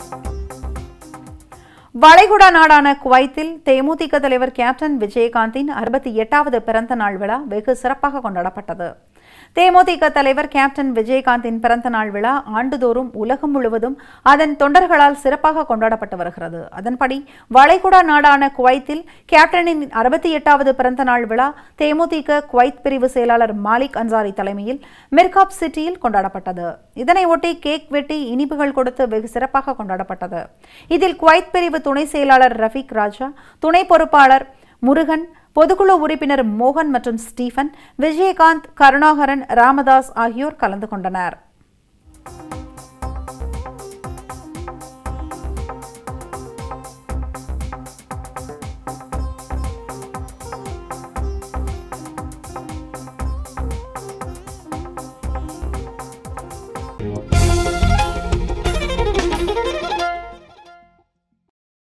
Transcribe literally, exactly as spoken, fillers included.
வளைகுடா நாடான குவைத்தில் தேமுதிக தலைவர் கேப்டன் விஜயகாந்தின் அறுபத்தி எட்டாவது பிறந்த நாள் விழா வெகு சிறப்பாக கொண்டாடப்பட்டது. தேமுதிக தலைவர் கேப்டன் விஜயகாந்தின் பிறந்த நாள் விழா ஆண்டுதோறும் உலகம் முழுவதும் அதன் தொண்டர்களால் சிறப்பாக கொண்டாடப்பட்டு வருகிறது. அதன்படி வளைகுடா நாடான குவைத்தில் கேப்டனின் அறுபத்தி எட்டாவது பிறந்த நாள் விழா தேமுதிக குவைத் பிரிவு செயலாளர் மாலிக் அன்சாரி தலைமையில் மிர்காப் சிட்டியில் கொண்டாடப்பட்டது. இதனையொட்டி கேக் வெட்டி இனிப்புகள் கொடுத்து வெகு சிறப்பாக கொண்டாடப்பட்டது. இதில் குவைத் பிரிவு துணை செயலாளர் ரஃபீக் ராஜா, துணை பொறுப்பாளர் முருகன், பொதுக்குழு உறுப்பினர் மோகன் மற்றும் ஸ்டீபன், விஜயகாந்த், கருணாகரன், ராமதாஸ் ஆகியோர் கலந்து கொண்டனர்.